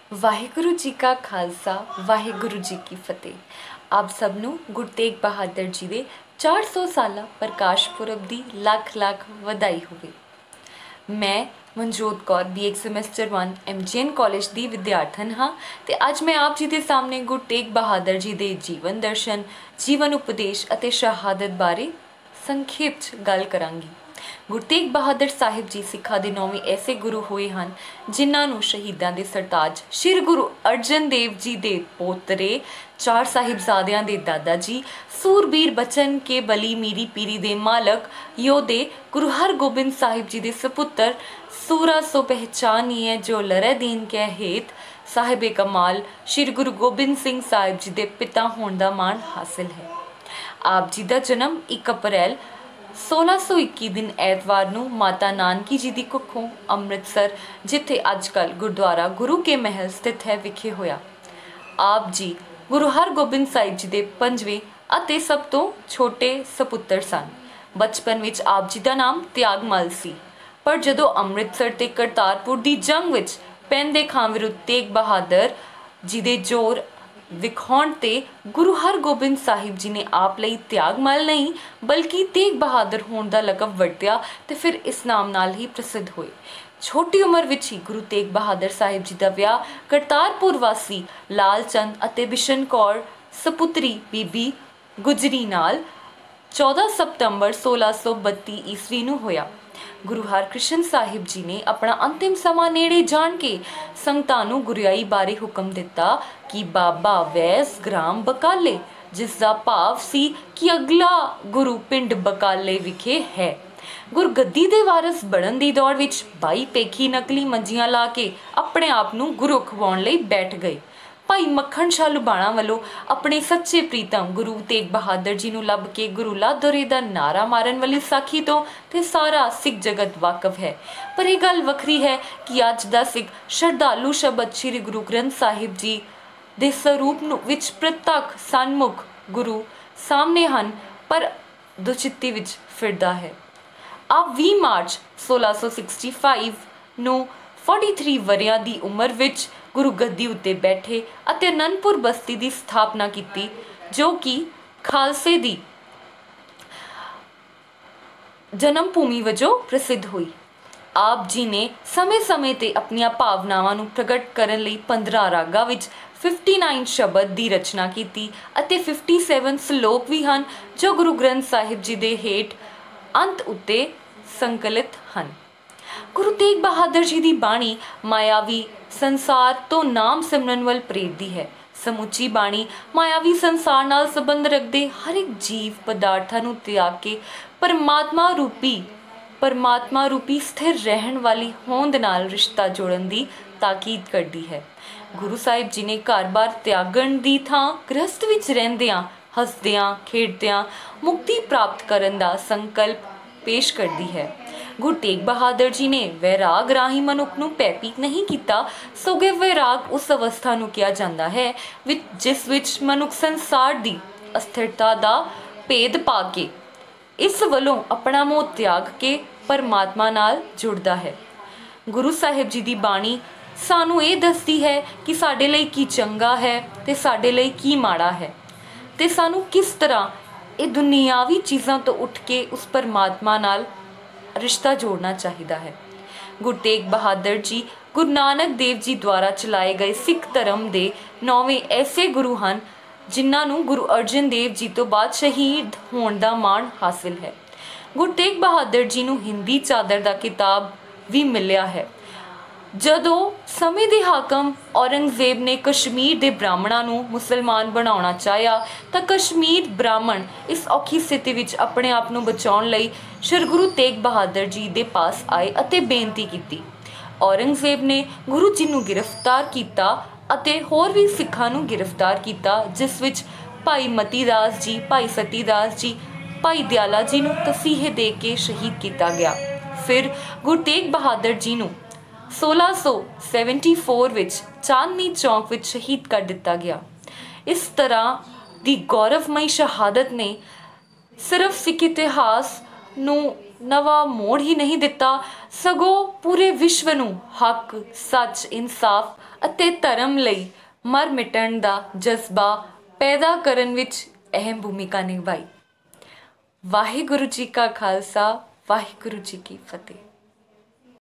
ਵਾਹਿਗੁਰੂ ਜੀ ਕਾ ਖਾਲਸਾ ਵਾਹਿਗੁਰੂ ਜੀ ਕੀ ਫਤਿਹ। ਆਪ ਸਭ ਨੂੰ ਗੁਰੂ ਤੇਗ ਬਹਾਦਰ ਜੀ ਦੇ 400 ਸਾਲਾ ਪ੍ਰਕਾਸ਼ ਪੁਰਬ ਦੀ ਲੱਖ ਲੱਖ ਵਧਾਈ ਹੋਵੇ। ਮੈਂ Manjot Kaur BA semester 1 MGN college ਦੀ ਵਿਦਿਆਰਥਣ ਹਾਂ ਤੇ ਅੱਜ ਮੈਂ ਆਪ ਜੀ ਦੇ ਸਾਹਮਣੇ ਗੁਰੂ ਤੇਗ ਬਹਾਦਰ ਜੀ ਦੇ ਜੀਵਨ ਦਰਸ਼ਨ, ਜੀਵਨ ਉਪਦੇਸ਼ ਅਤੇ ਸ਼ਹਾਦਤ ਬਾਰੇ ਸੰਖੇਪ 'ਚ ਗੱਲ ਕਰਾਂਗੀ। ਗੁਰੂ ਤੇਗ ਬਹਾਦਰ ਸਾਹਿਬ ਜੀ ਸਿੱਖਾਂ ਦੇ 9ਵੇਂ ਐਸੇ ਗੁਰੂ ਹੋਏ ਹਨ ਜਿਨ੍ਹਾਂ ਨੂੰ ਸ਼ਹੀਦਾਂ ਦੇ ਸਰਤਾਜ ਸ਼੍ਰੀ ਗੁਰੂ ਅਰਜਨ ਦੇਵ ਜੀ ਦੇ ਪੋਤਰੇ, ਚਾਰ ਸਾਹਿਬਜ਼ਾਦਿਆਂ ਦੇ ਦਾਦਾ ਜੀ, ਸੂਰਬੀਰ ਬਚਨ ਕੇ ਬਲੀ ਮੀਰੀ ਪੀਰੀ ਦੇ ਮਾਲਕ ਯੋਧੇ ਗੁਰੂ ਹਰਗੋਬਿੰਦ ਸਾਹਿਬ ਜੀ ਦੇ ਸਪੁੱਤਰ, ਸੂਰਾ ਸੋ ਪਹਿਚਾਨੀਏ ਜੋ ਲਰੇ ਦੀਨ ਕੇ ਹੇਤ ਸਾਹਿਬੇ ਕਮਾਲ ਸ਼੍ਰੀ ਗੁਰੂ ਗੋਬਿੰਦ ਸਿੰਘ ਸਾਹਿਬ ਜੀ ਦੇ ਪਿਤਾ ਹੋਣ ਦਾ ਮਾਣ ਹਾਸਿਲ ਹੈ। ਆਪ ਜੀ ਦਾ ਜਨਮ 1 ਅਪ੍ਰੈਲ 1621 ਦਿਨ ਐਤਵਾਰ ਨੂੰ ਮਾਤਾ ਨਾਨਕੀ ਜੀ ਦੀ ਕੁੱਖੋਂ ਅੰਮ੍ਰਿਤਸਰ, ਜਿੱਥੇ ਅੱਜ ਕੱਲ੍ਹ ਗੁਰਦੁਆਰਾ ਗੁਰੂ ਕੇ ਮਹਿਲ ਸਥਿਤ ਹੈ, ਵਿਖੇ ਹੋਇਆ। ਆਪ ਜੀ ਗੁਰੂ ਹਰਗੋਬਿੰਦ ਸਾਹਿਬ ਜੀ ਦੇ 5ਵੇਂ ਅਤੇ ਸਭ ਤੋਂ ਛੋਟੇ ਸਪੁੱਤਰ ਸਨ। ਬਚਪਨ ਵਿੱਚ ਆਪ ਜੀ ਦਾ ਨਾਮ ਤਿਆਗਮਲ ਸੀ, ਪਰ ਜਦੋਂ ਅੰਮ੍ਰਿਤਸਰ ਤੇ ਕਰਤਾਰਪੁਰ ਦੀ ਜੰਗ ਵਿੱਚ ਪੈਂਦੇ ਖਾਂ ਵਿਰੁੱਧ ਤੇਗ ਬਹਾਦਰ ਜੀ ਦੇ ਜ਼ੋਰ ਵਿਖਾਉਣ ਤੇ ਗੁਰੂ ਹਰਗੋਬਿੰਦ ਸਾਹਿਬ ਜੀ ਨੇ ਆਪ ਲਈ ਤਿਆਗਮਲ ਨਹੀਂ ਬਲਕਿ ਤੇਗ ਬਹਾਦਰ ਹੋਣ ਦਾ ਲਕਬ ਵਰਤਿਆ ਤੇ ਫਿਰ ਇਸ ਨਾਮ ਨਾਲ ਹੀ ਪ੍ਰਸਿੱਧ ਹੋਏ। ਛੋਟੀ ਉਮਰ ਵਿੱਚ ਹੀ ਗੁਰੂ ਤੇਗ ਬਹਾਦਰ ਸਾਹਿਬ ਜੀ ਦਾ ਵਿਆਹ ਕਰਤਾਰਪੁਰ ਵਾਸੀ ਲਾਲ ਚੰਦ ਅਤੇ ਬਿਸ਼ਨ ਕੌਰ ਸਪੁੱਤਰੀ ਬੀਬੀ ਗੁਜਰੀ ਨਾਲ 14 ਸਤੰਬਰ 1632 ਈਸਵੀ ਨੂੰ ਹੋਇਆ। ਗੁਰੂ ਹਰਕ੍ਰਿਸ਼ਨ ਸਾਹਿਬ ਜੀ ਨੇ ਆਪਣਾ ਅੰਤਿਮ ਸਮਾਂ ਨੇੜੇ ਜਾਣ ਕੇ ਸੰਗਤਾਂ ਨੂੰ ਗੁਰਿਆਈ ਬਾਰੇ ਹੁਕਮ ਦਿੱਤਾ ਕਿ ਬਾਬਾ ਵੈਸ ਗ੍ਰਾਮ ਬਕਾਲੇ, ਜਿਸ ਦਾ ਭਾਵ ਸੀ ਕਿ ਅਗਲਾ ਗੁਰੂ ਪਿੰਡ ਬਕਾਲੇ ਵਿਖੇ ਹੈ। ਗੁਰਗੱਦੀ ਦੇ ਵਾਰਸ ਬਣਨ ਦੀ ਦੌੜ ਵਿੱਚ 22 ਪੇਖੀ ਨਕਲੀ ਮੰਜੀਆਂ ਲਾ ਕੇ ਆਪਣੇ ਆਪ ਨੂੰ ਗੁਰੂ ਖਵਾਉਣ ਲਈ ਬੈਠ ਗਏ। ਭਾਈ ਮੱਖਣ ਸ਼ਾਹ ਲੁਬਾਣਾ ਵੱਲੋਂ ਆਪਣੇ ਸੱਚੇ ਪ੍ਰੀਤਮ ਗੁਰੂ ਤੇਗ ਬਹਾਦਰ ਜੀ ਨੂੰ ਲੱਭ ਕੇ ਗੁਰੂ ਲਾਦੋਰੇ ਦਾ ਨਾਰਾ ਮਾਰਨ ਵਾਲੀ ਸਾਖੀ ਤੋਂ ਤੇ ਸਾਰਾ ਸਿੱਖ ਜਗਤ ਵਾਕਫ ਹੈ। ਪਰ ਇਹ ਗੱਲ ਵੱਖਰੀ ਹੈ ਕਿ ਅੱਜ ਦਾ ਸਿੱਖ ਸ਼ਰਧਾਲੂ ਸ਼ਬਦ ਸ਼੍ਰੀ ਗੁਰੂ ਗ੍ਰੰਥ ਸਾਹਿਬ ਜੀ ਦੇ ਸਰੂਪ ਨੂੰ ਵਿੱਚ ਪ੍ਰਤੱਖ ਸਨਮੁਖ ਗੁਰੂ ਸਾਹਮਣੇ ਹਨ, ਪਰ ਦੁਚਿੱਤੀ ਵਿੱਚ ਫਿਰਦਾ ਹੈ। ਆਪ 20 ਮਾਰਚ 1665 ਨੂੰ 43 ਵਰ੍ਹਿਆਂ ਦੀ ਉਮਰ ਵਿੱਚ ਗੁਰੂ ਗੱਦੀ ਉੱਤੇ ਬੈਠੇ ਅਤੇ ਅਨੰਦਪੁਰ ਬਸਤੀ ਦੀ ਸਥਾਪਨਾ ਕੀਤੀ, ਜੋ ਕਿ ਖਾਲਸੇ ਦੀ ਜਨਮ ਭੂਮੀ ਵਜੋਂ ਪ੍ਰਸਿੱਧ ਹੋਈ। ਆਪ ਜੀ ਨੇ ਸਮੇਂ-ਸਮੇਂ ਤੇ ਆਪਣੀਆਂ ਭਾਵਨਾਵਾਂ ਨੂੰ ਪ੍ਰਗਟ ਕਰਨ ਲਈ 15 ਰਾਗਾਂ ਵਿੱਚ 59 ਸ਼ਬਦ ਦੀ ਰਚਨਾ ਕੀਤੀ ਅਤੇ 57 ਸਲੋਕ ਵੀ ਹਨ ਜੋ ਗੁਰੂ ਗ੍ਰੰਥ ਸਾਹਿਬ ਜੀ ਦੇ ਹੇਠ ਅੰਤ ਉੱਤੇ ਸੰਕਲਿਤ ਹਨ। ਗੁਰੂ ਤੇਗ ਬਹਾਦਰ ਜੀ ਦੀ ਬਾਣੀ ਮਾਇਆਵੀ ਸੰਸਾਰ ਤੋਂ ਨਾਮ ਸਿਮਰਨ ਵੱਲ ਪ੍ਰੇਰਦੀ ਹੈ। ਸਮੁੱਚੀ ਬਾਣੀ ਮਾਇਆਵੀ ਸੰਸਾਰ ਨਾਲ ਸੰਬੰਧ ਰੱਖਦੇ ਹਰ ਇੱਕ ਜੀਵ ਪਦਾਰਥਾਂ ਨੂੰ ਤਿਆਗ ਕੇ ਪਰਮਾਤਮਾ ਰੂਪੀ ਸਥਿਰ ਰਹਿਣ ਵਾਲੀ ਹੋਂਦ ਨਾਲ ਰਿਸ਼ਤਾ ਜੋੜਨ ਦੀ ਤਾਕੀਦ ਕਰਦੀ ਹੈ। ਗੁਰੂ ਸਾਹਿਬ ਜੀ ਨੇ ਘਰ-ਬਾਰ ਤਿਆਗਣ ਦੀ ਥਾਂ ਗ੍ਰਸਤ ਵਿੱਚ ਰਹਿੰਦਿਆਂ, ਹੱਸਦਿਆਂ, ਖੇਡਦਿਆਂ ਮੁਕਤੀ ਪ੍ਰਾਪਤ ਕਰਨ ਦਾ ਸੰਕਲਪ ਪੇਸ਼ ਕਰਦੀ ਹੈ। ਗੁਰੂ ਤੇਗ ਬਹਾਦਰ ਜੀ ਨੇ ਵੈਰਾਗ ਰਾਹੀਂ ਮਨੁੱਖ ਨੂੰ ਭੈਭੀਤ ਨਹੀਂ ਕੀਤਾ, ਸਗੋਂ ਵੈਰਾਗ ਉਸ ਅਵਸਥਾ ਨੂੰ ਕਿਹਾ ਜਾਂਦਾ ਹੈ ਜਿਸ ਵਿੱਚ ਮਨੁੱਖ ਸੰਸਾਰ ਦੀ ਅਸਥਿਰਤਾ ਦਾ ਭੇਦ ਪਾ ਕੇ ਇਸ ਵੱਲੋਂ ਆਪਣਾ ਮੋਹ ਤਿਆਗ ਕੇ ਪਰਮਾਤਮਾ ਨਾਲ ਜੁੜਦਾ ਹੈ। ਗੁਰੂ ਸਾਹਿਬ ਜੀ ਦੀ ਬਾਣੀ ਸਾਨੂੰ ਇਹ ਦੱਸਦੀ ਹੈ ਕਿ ਸਾਡੇ ਲਈ ਕੀ ਚੰਗਾ ਹੈ ਤੇ ਸਾਡੇ ਲਈ ਕੀ ਮਾੜਾ ਹੈ ਤੇ ਸਾਨੂੰ ਕਿਸ ਤਰ੍ਹਾਂ ਇਹ ਦੁਨੀਆਵੀ ਚੀਜ਼ਾਂ ਤੋਂ ਉੱਠ ਕੇ ਉਸ ਪਰਮਾਤਮਾ ਨਾਲ ਰਿਸ਼ਤਾ ਜੋੜਨਾ ਚਾਹੀਦਾ ਹੈ। ਗੁਰੂ ਤੇਗ ਬਹਾਦਰ ਜੀ ਗੁਰੂ ਨਾਨਕ ਦੇਵ ਜੀ ਦੁਆਰਾ ਚਲਾਏ ਗਏ ਸਿੱਖ ਧਰਮ ਦੇ 9ਵੇਂ ਐਸੇ ਗੁਰੂ ਹਨ ਜਿਨ੍ਹਾਂ ਨੂੰ ਗੁਰੂ ਅਰਜਨ ਦੇਵ ਜੀ ਤੋਂ ਬਾਅਦ ਸ਼ਹੀਦ ਹੋਣ ਦਾ ਮਾਣ ਹਾਸਿਲ ਹੈ। ਗੁਰੂ ਤੇਗ ਬਹਾਦਰ ਜੀ ਨੂੰ ਹਿੰਦੀ ਚਾਦਰ ਦਾ ਖਿਤਾਬ ਵੀ ਮਿਲਿਆ ਹੈ। ਜਦੋਂ ਸਮੇਂ ਦੇ ਹਾਕਮ ਔਰੰਗਜ਼ੇਬ ਨੇ ਕਸ਼ਮੀਰ ਦੇ ਬ੍ਰਾਹਮਣਾਂ ਨੂੰ ਮੁਸਲਮਾਨ ਬਣਾਉਣਾ ਚਾਹਿਆ ਤਾਂ ਕਸ਼ਮੀਰ ਬ੍ਰਾਹਮਣ ਇਸ ਔਖੀ ਸਥਿਤੀ ਵਿੱਚ ਆਪਣੇ ਆਪ ਨੂੰ ਬਚਾਉਣ ਲਈ ਸ਼੍ਰੀ ਗੁਰੂ ਤੇਗ ਬਹਾਦਰ ਜੀ ਦੇ ਪਾਸ ਆਏ ਅਤੇ ਬੇਨਤੀ ਕੀਤੀ। ਔਰੰਗਜ਼ੇਬ ਨੇ ਗੁਰੂ ਜੀ ਨੂੰ ਗ੍ਰਿਫਤਾਰ ਕੀਤਾ ਅਤੇ ਹੋਰ ਵੀ ਸਿੱਖਾਂ ਨੂੰ ਗ੍ਰਿਫਤਾਰ ਕੀਤਾ, ਜਿਸ ਵਿੱਚ ਭਾਈ ਮਤੀ ਦਾਸ ਜੀ, ਭਾਈ ਸਤੀ ਦਾਸ ਜੀ, ਭਾਈ ਦਿਆਲਾ ਜੀ ਨੂੰ ਤਸੀਹੇ ਦੇ ਕੇ ਸ਼ਹੀਦ ਕੀਤਾ ਗਿਆ। ਫਿਰ ਗੁਰੂ ਤੇਗ ਬਹਾਦਰ ਜੀ ਨੂੰ 1674 ਵਿੱਚ ਚਾਂਦਨੀ ਚੌਕ ਵਿੱਚ ਸ਼ਹੀਦ ਕਰ ਦਿੱਤਾ ਗਿਆ। ਇਸ ਤਰ੍ਹਾਂ ਦੀ ਗੌਰਵਮਈ ਸ਼ਹਾਦਤ ਨੇ ਸਿਰਫ ਸਿੱਖ ਇਤਿਹਾਸ ਨੂੰ ਨਵਾਂ ਮੋੜ ਹੀ ਨਹੀਂ ਦਿੱਤਾ, ਸਗੋਂ ਪੂਰੇ ਵਿਸ਼ਵ ਨੂੰ ਹੱਕ, ਸੱਚ, ਇਨਸਾਫ ਅਤੇ ਧਰਮ ਲਈ ਮਰ ਮਿਟਣ ਦਾ ਜਜ਼ਬਾ ਪੈਦਾ ਕਰਨ ਵਿੱਚ ਅਹਿਮ ਭੂਮਿਕਾ ਨਿਭਾਈ। ਵਾਹਿਗੁਰੂ ਜੀ ਕਾ ਖਾਲਸਾ, ਵਾਹਿਗੁਰੂ ਜੀ ਕੀ ਫਤਿਹ।